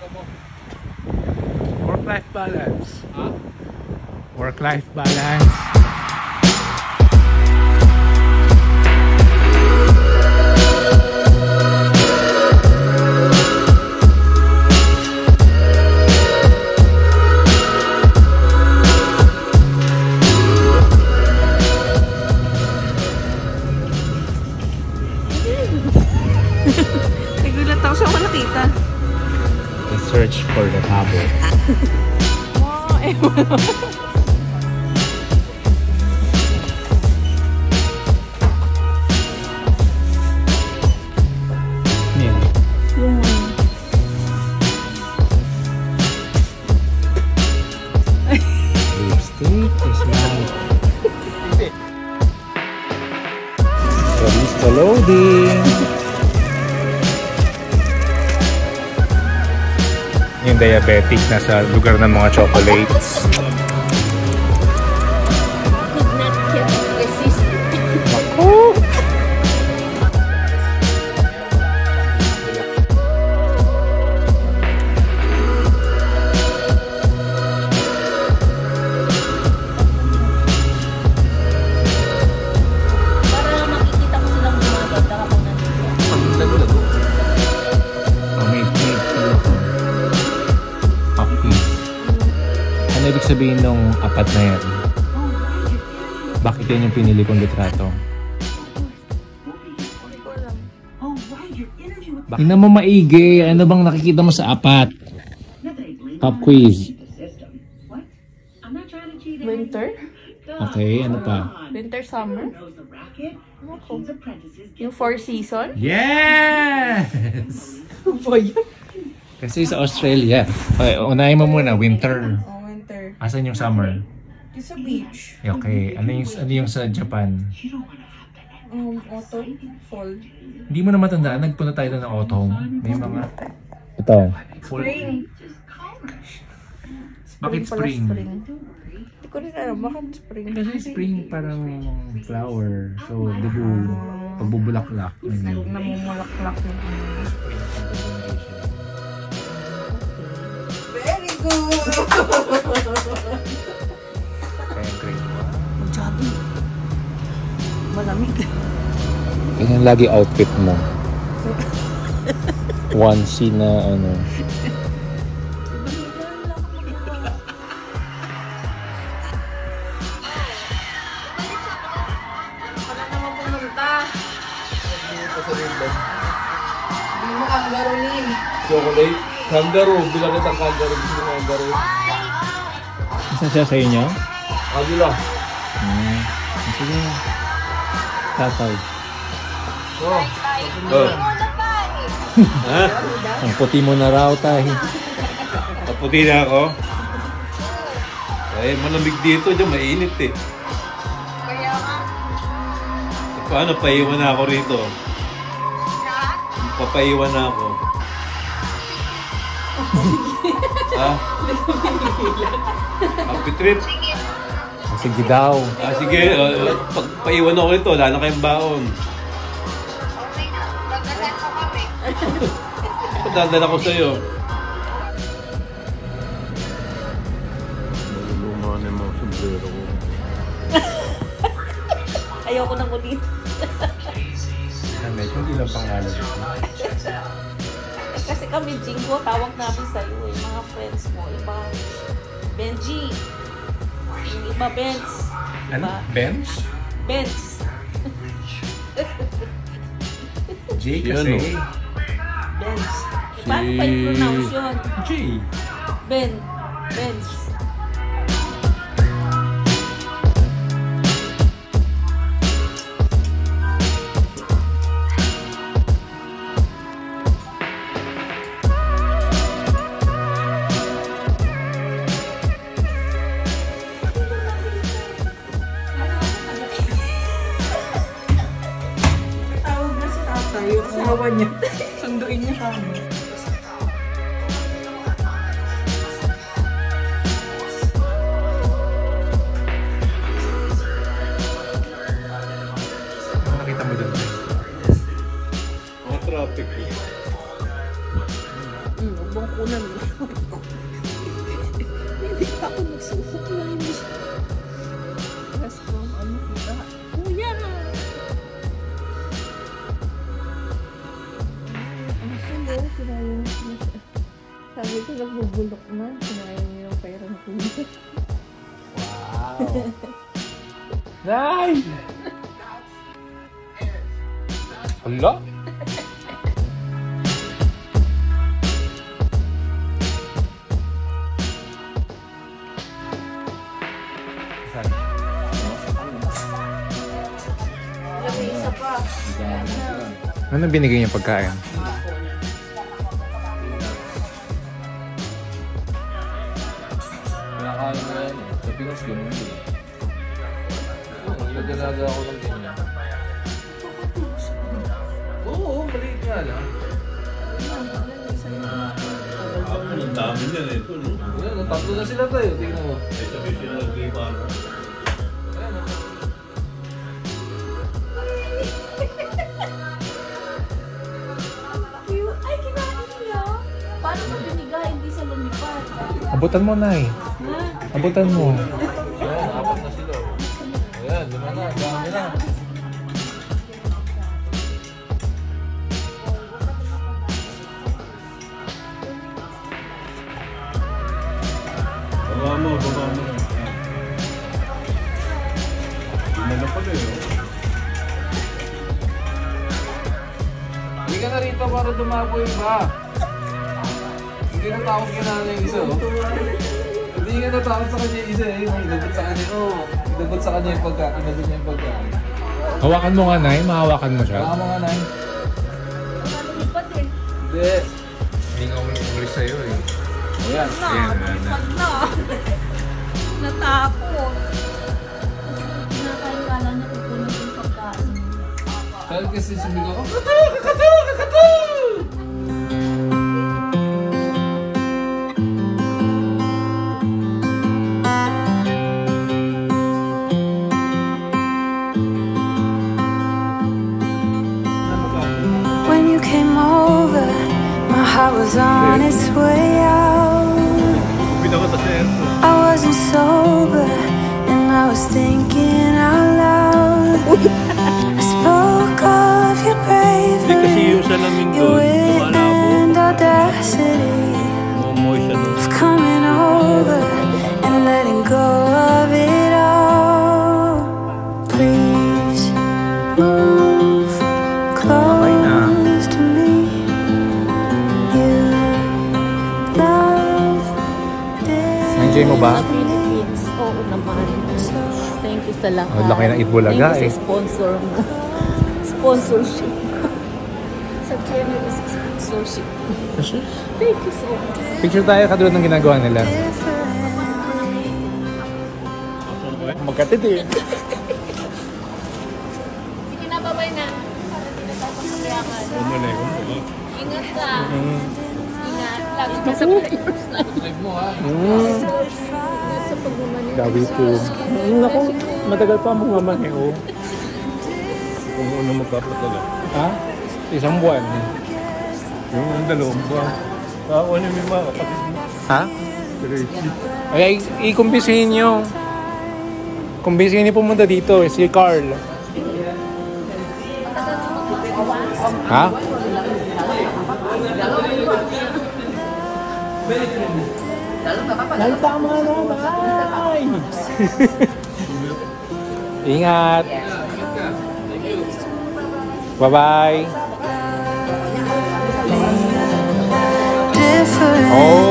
Work-life balance. Huh? Work-life balance. Nagulat ako sa nakita. The search for the tabo. Wow, ewan. Lipstick is nice. Release the loading. Yung diabetic nasa lugar ng mga chocolates. Could not keep resisting. Ako! Para makikita ko silang gumaganda ako na dito. Oh, may cookies. Ano ibig sabihin nung apat na yan? Bakit yan yung pinili kong litrato? Tingnan mo maigi. Ano bang nakikita mo sa apat? Pop quiz. Winter? Okay, ano pa? Winter, summer? Yung four season? Yes! Ba yun? Kasi sa Australia. Okay, unahin mo muna, winter. Oh, winter. Asan yung summer? Yung sa beach. Okay, ano yung sa Japan? Autumn, fall. Hindi mo na matandaan, nagpunta tayo ng autumn. May mga... Ito. Spring. Bakit spring? Hindi ko rin alam, bakit spring? Kasi spring parang flower. So, dibu, pagbubulaklak. Namumulaklak na. Very good! Kaya grade 1. Mag-jogging. Malamig. Ganyan lagi outfit mo. Onesie na ano. Wala naman pumunta. Hindi mo kangaroo rin. Chocolate? Kangaroo. Bilang itang kangaroo. Gusto mo kangaroo? Isa siya sa inyo? Kabila. Sige. Tatay. Oh. Ha? Ang puti mo na raw tayo. Kaputi na ako? Ay, malamig dito. Diyan mainit eh. Kaya nga. Paano? Paiwan na ako rito. Papaiwan na ako. Ha? Happy trip. Sige daw. Sige. Paiwan ako rito. Wala na kayong baon. Padadala ko sa'yo. Maluluma na yung mga sombrero ko. Ayoko nang ulit. Medyo hindi lang pangalan. Kasi kami, Jingo, tawag namin sa'yo eh. Mga friends mo. Iba, Benji. Yung iba, Benz. Ano? Benz? Benz. J kasi. Benz. Eh, paano pa i-pronounce yun? J. Benz. Tawag na si tatay. Yung asawa niya. Sunduin niya kami. bakunan mo. Hindi pa ako nagsusok na hindi. Yes, from ano kita. Kuya na. Ang sulo, sinayang niya. Sabi ko nagbubulok na. Sinayang niya yung pera ng kuya. Wow! Nice! Hala? May isa pa. Ano binigay niyong pagkain? Kinakain mo yan eh. Sa Pinas, ganun yun. Nagdalaga ako ng ganyan. Oo, maliit nga lang. Ang dami niyan eh ito, no? Ayan, tatlo na sila tayo. Tingnan mo. Eh, sabi sila nag-iba. Ayan, oh. Ay, kinain niya. Paano mo binigay? Hindi sa lumipad. Abutan mo, Nay. Ha? Abutan mo. Ayan, apat na sila. Oh. Ayan, lima na. Dami na. Baba mo, baba mo. Lima na pala eh. Hindi ka na rito para dumapo yung iba. Hindi natakot ka na yung isa, oh. Hindi ka natakot sa kanya yung isa, eh. Inabot sa kanya, oh. Inabot sa kanya yung pagkain. Inabot niya yung pagkain. Hawakan mo nga, Nay. Mahawakan mo siya. Baka mga nine. Wala lumipad eh. Hindi. Hindi nga ulit sa'yo eh. Ayan. Lumipad na. Natakot. Kinakain kala niya kukunin yung pagkain. Saan kasi sumigaw ko? Kakatu! Kakatu! Kakatu! When you came over, my heart was on its way out. Pinakata sa airport. I wasn't sober, and I was thinking out loud. I spoke of your Hindi kasi bravery, yung salamin your doon, wit lumalabo. and audacity Momoy siya doon. of coming over and letting go of it all. Please move close to me. You love this. Enjoy mo ba? Philippines. Oo naman. Thank you sa lahat. Ang laki ng Itbulaga, Thank you eh. sa sponsor mo. Sponsorship. Sa generous sponsorship. Thank you so much. Picture tayo katulad ng ginagawa nila. Magkatid eh. Sige na, bye-bye na. Para di na tayo masakyakan. Umunay. Ingat ka. Ingat. Lagi ka sa players na. Live mo, ha? Ingat sa pagmamanin. Gabi po. Naku, matagal pa mo nga eh. Oh. Kung ano magpapatala. Ha? Isang buwan. Yung dalawang ba? Ako ano yung mga kapatid mo? Ha? Crazy. Ay, i-kumbisihin nyo. Kumbisihin niyo pumunta dito, si Carl. Ha? Ay, tama na, bye! Ingat! Bye-bye! Different. Oh!